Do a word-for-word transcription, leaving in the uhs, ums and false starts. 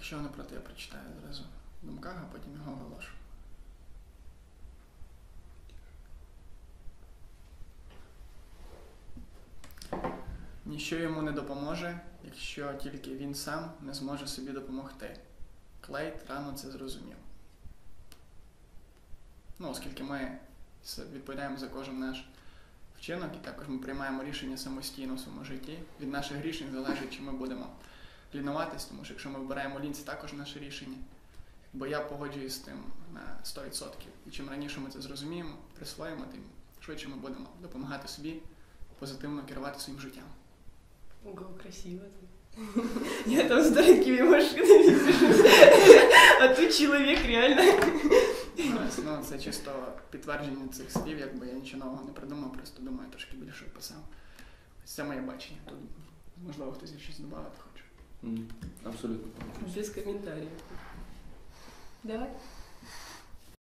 Якщо не проти, я прочитаю зразу в думках, а потім його оголошу. Ніщо йому не допоможе, якщо тільки він сам не зможе собі допомогти. Клейд рано це зрозумів. Ну, оскільки ми відповідаємо за кожен наш вчинок, і також ми приймаємо рішення самостійно в своєму житті. Від наших рішень залежить, чи ми будемо лінуватись, тому що якщо ми вибираємо лінь, це також наше рішення. Бо я погоджуюсь з тим на сто відсотків. І чим раніше ми це зрозуміємо, присвоїмо, тим швидше ми будемо допомагати собі позитивно керувати своїм життям. Ого, красиво ты. Я там с дорогими машинами сижу, а тут чоловік реально. Ну, це чисто підтвердження цих слів, якби я нічого нового не придумав, просто думаю, трошки більше описав. Це моє бачення. Тут, можливо, хтось щось додати хоче. Mm, абсолютно. Без коментарів. Давай.